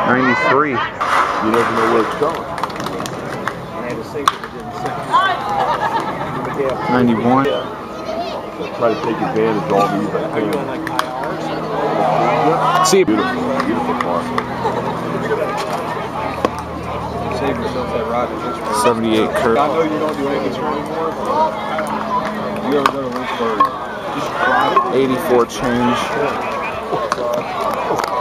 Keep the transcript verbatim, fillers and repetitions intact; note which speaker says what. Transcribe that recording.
Speaker 1: ninety-three.
Speaker 2: You never know where it's going.
Speaker 1: ninety-one.
Speaker 2: Try to take advantage of all these.
Speaker 3: Are you on like I Rs?
Speaker 2: Yeah.
Speaker 1: See,
Speaker 2: Beautiful, beautiful car.
Speaker 3: Save yourself that ride in Lynchburg.
Speaker 1: seventy-eight curve.
Speaker 3: I know you don't do Anchorage anymore, but if you ever go to Lynchburg, just drive.
Speaker 1: eighty-four change.